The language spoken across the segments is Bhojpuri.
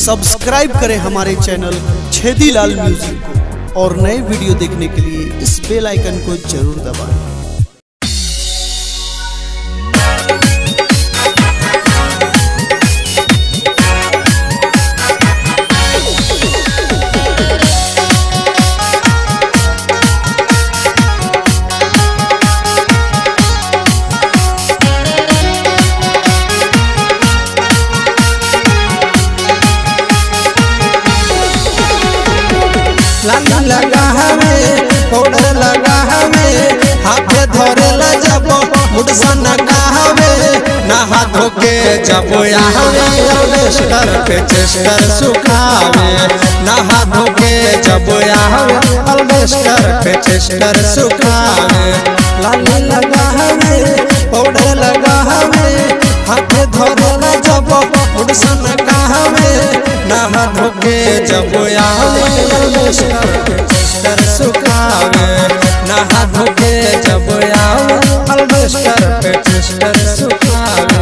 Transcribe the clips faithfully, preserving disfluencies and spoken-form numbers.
सब्सक्राइब करें हमारे चैनल छेदीलाल म्यूजिक को और नए वीडियो देखने के लिए इस बेल आइकन को जरूर दबाएं। लाली लगा हमें पाउडर लगा हमें हाथ धरेला जब मुडसन कहवे नहा धोके जब आवे अल्वेस्टर पे चेस्टर सुखावे नहा धोके जब आवे अल्वेस्टर पे चेस्टर सुखावे। लाली लगा हमें पाउडर लगा हमें हाथ धरेला जब मुडसन कहवे नहा धोके जब आवे अल्वेस्टर पे चेस्टर सुखावे नहा धोके जब आवे अल्वेस्टर पे चेस्टर सुखावे।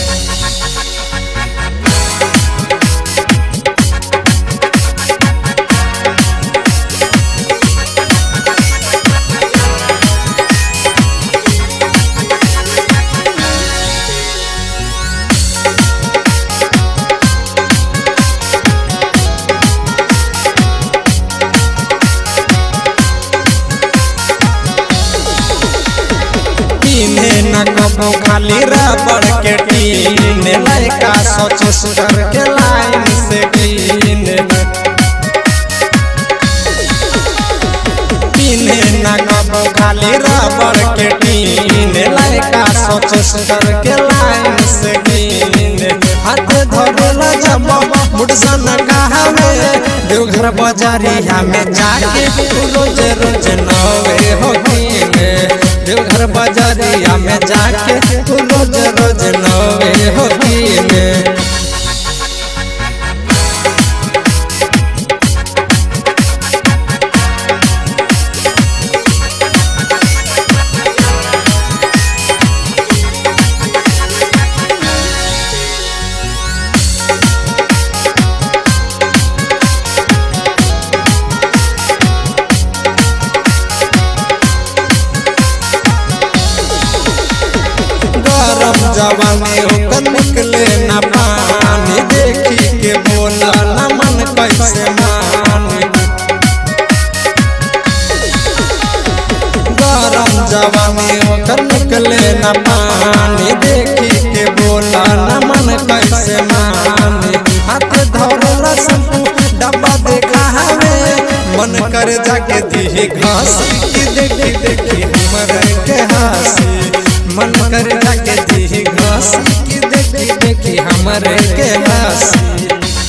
न कबो खाली रबड़ के टीन लड़का सोच सुधर के लाइन से कीन पीने न कबो खाली रबड़ के टीन लड़का सोच सुधर के लाइन से कीन हाथ धरेला जब मुडसन कहवे देवघर बाजारिया में जाके रोज रोज नवे हो कीने देवघर बाजारिया में जाके रोज रोज नवे हो कीने। जवानी होकर निकले न पानी देखी के बोला न मन कैसे मानी गरम जवानी होकर निकले न पानी देखी के बोला न मन कैसे मानी हाथ धरला शंपू डब्बा देखा हमें मन कर जाके दी घास की देखी देखी हमर के हंसी मन कर जाके दी घास की देखी देखी हमरे के हंसी।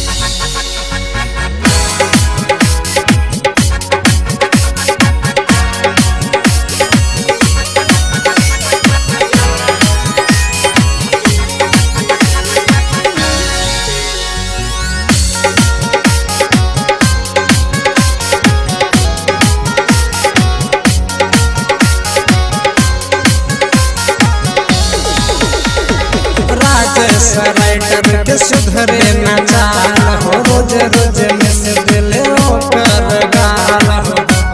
राइटर के सुधरे न चाल हो रोज रोज मिस दिल कर गाल हो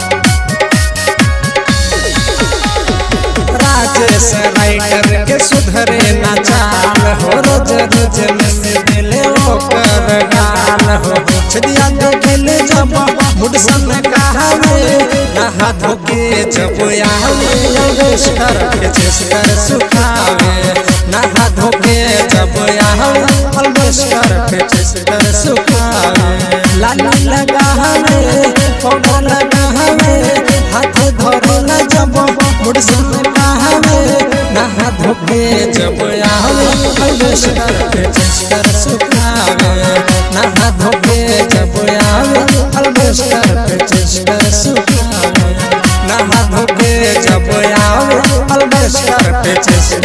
राजेश राइटर के सुधरे न चाल हो रोज रोज मिस दिल कर गाल हो छदिया देखल जब मुडसन कहवे नहा धोके जब आवे अल्वेस्टर पे चेस्टर सुखावे नहा धोके जब आवे अल्वेस्टर पे चेस्टर सुखावे। लाली लगा हमें पाउडर लगा हमें हाथ धरेला जब मुडसन कहवे नहा धोके जब आवे अल्वेस्टर पे चेस्टर सुखावे नहा धोके जब आवे अल्वेस्टर पे चेस्टर सुखावे नहा धोके जब आवे अल्वेस्टर पे चेस्टर